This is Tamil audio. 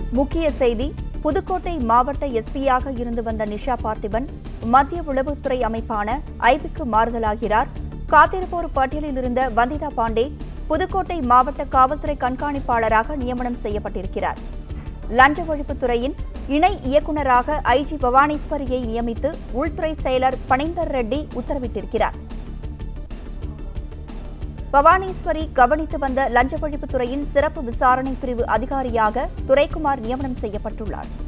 முக்கிய செய்தி புதுக்கோட்டை மாவட்ட எஸ்பியாக இருந்து வந்த நிஷா பார்த்திபன் மத்திய உளவுத்துறை அமைப்பான ஐபிக்கு மாறுதலாகிறார். காத்திருப்போர் பட்டியலில் இருந்த வந்திதா பாண்டே புதுக்கோட்டை மாவட்ட காவல்துறை கண்காணிப்பாளராக நியமனம் செய்யப்பட்டிருக்கிறார். லஞ்ச ஒழிப்புத்துறையின் இணை இயக்குநராக ஐஜி பவானீஸ்வரியை நியமித்து உள்துறை செயலர் பனீந்தர் ரெட்டி உத்தரவிட்டிருக்கிறார். பவானீஸ்வரி கவனித்து வந்த லஞ்ச ஒழிப்புத்துறையின் சிறப்பு விசாரணை பிரிவு அதிகாரியாக துரைக்குமார் நியமனம் செய்யப்பட்டுள்ளார்.